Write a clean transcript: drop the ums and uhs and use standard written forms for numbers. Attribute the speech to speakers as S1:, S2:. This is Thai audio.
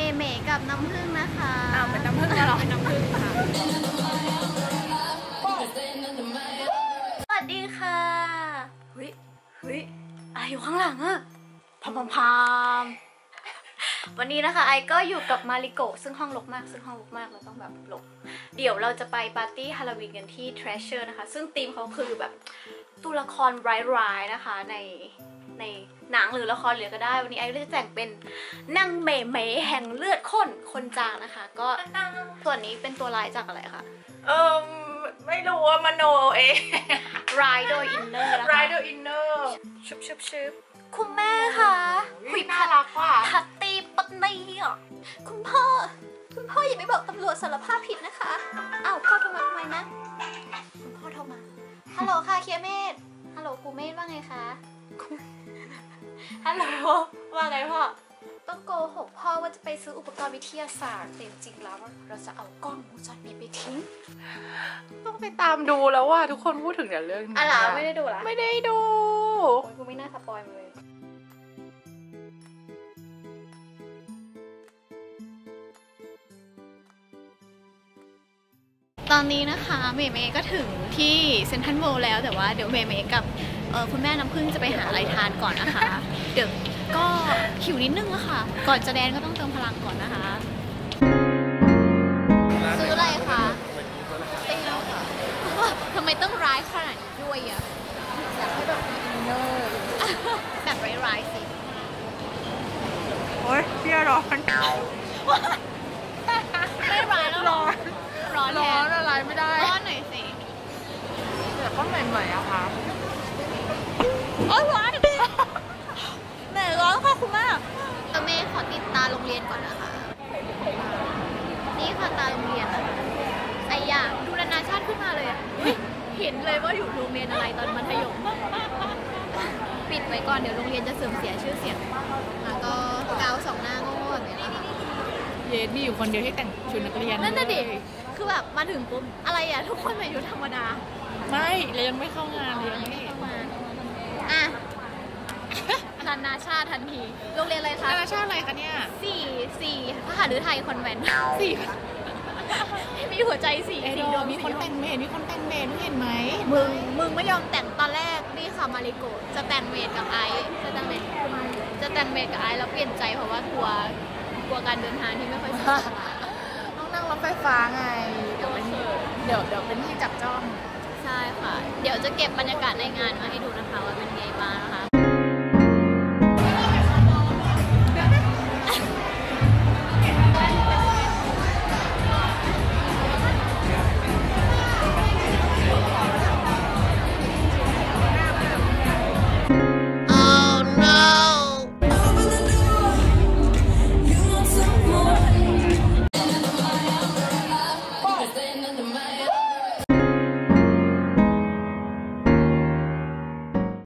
S1: เมกับน้ำผึ้งนะคะ
S2: เป็นน้ำผึ้งแล้วหรอเป็นน้ำผึ้งค่ะ
S1: สวัสดีค่ะเฮ้ยอะไรอยู่ข้างหลังอะพามวันนี้นะคะไอก็อยู่กับมาริโกะซึ่งห้องรกมากเราต้องแบบหลบเดี๋ยวเราจะไปปาร์ตี้ฮาโลวีนกันที่ Treasure นะคะซึ่งธีมเขาคือแบบตัวละครร้ายๆนะคะในหนังหรือละครเหลือก็ได้วันนี้ไอจะแต่งเป็นนางเมแห่งเลือดข้นคนจางนะคะก็ส่วนนี้เป็นตัวร้ายจากอะไรคะ
S2: ไม่รู้ว่ามโนเอง
S1: ร้ายโดยอินเนอร์นะคะ
S2: ร้ายโดยอินเนอร์ชุบ
S1: คุณแม่คะ
S2: คุยน่ารักว่ะ
S1: พัตตีปัตนีอ่ะคุณพ่ออย่าไปบอกตำรวจสารภาพผิดนะคะอ้าวพ่อโทรมาทำไมนะคุณพ่อโทรมาฮัลโหลค่ะเคียเมธฮัลโหลครูเมธว่าไงคะฮัลโหลว่าไงพ่อต้องโกหกพ่อว่าจะไปซื้ออุปกรณ์วิทยาศาสตร์แต่จริงๆแล้วเราจะเอากล้องวงจรปิดไปทิ้ง
S2: ต้องไปตามดูแล้วว่าทุกคนพูดถึงแต่เรื่องนี้
S1: อะไรไม่ได้ดูละ
S2: ไม่ได้ดู
S1: กูไม่น่าสปอยเลยตอนนี้นะคะเมย์ก็ถึงที่เซ็นทรัลเวิลด์แล้วแต่ว่าเดี๋ยวเมย์กับคุณแม่น้ำพึ่งจะไปหาอะไรทานก่อนนะคะ เดี๋ยวก็หิวนิดนึงอะค่ะก่อนจะแดนก็ต้องเติมพลังก่อนนะคะซื้ออะไรคะเตี้ยวค่ะทำไมต้องร้ายขนาดนี้ด้วยอะอยากให้แบบอินเนอร์แบบร้ายๆสิ
S2: โอ๊ยเตี้ยร้อน
S1: ไม่ร้ายแล้วร้อน
S2: อะไรไม่ได้
S1: ร้อนหน่อยสิ
S2: แต่ก็ใหม่ๆอะค่ะ
S1: โอ๊ยร้อนแม่ร้อนค่ะคุณแม่เมย์ขอติดตาโรงเรียนก่อนนะคะนี่ค่ะตาโรงเรียนใส่ยางดูนานาชาติขึ้นมาเลยเห็นเลยว่าอยู่โรงเรียนอะไรตอนมัธยมปิดไว้ก่อนเดี๋ยวโรงเรียนจะเสื่อมเสียชื่อเสียงแล้วก็กาวสองหน้าโง่ๆแบบนี้นะคะ
S2: เย็นมีอยู่คนเดียวที่แต่งชุดนักเรียน
S1: นั่นน่ะดิคือแบบมาถึงปุ๊บอะไรอะทุกคนมาอยู่ธรรมดา
S2: ไม่เลยยังไม่เข้างานเลยยังไม่
S1: เข้างานอ่ะนานาชาติทันทีโรงเรียนอะไรคะ
S2: นานาชาติอะไรคะเนี่ย
S1: สี่พหฤทัยคอนแวนต์
S2: สี่
S1: มีหัวใจสี่
S2: ดวงมีคนแต่งเมดเห็นไหม
S1: มึงไม่ยอมแต่งตอนแรกนี่ค่ะมาริโกะจะแต่งเมดกับไอซ์จะแต่งเมดกับไอซ์แล้วเปลี่ยนใจเพราะว่ากลัวการเดินทางที่ไม่ค่อยสะดวก
S2: ต้องนั่งรถไฟฟ้าไงเดี๋ยวเป็นที่จับจ้อง
S1: ใช่ค่ะเดี๋ยวจะเก็บบรรยากาศในงานมาให้ดูนะคะว่าเป็นไงบ้างนะคะ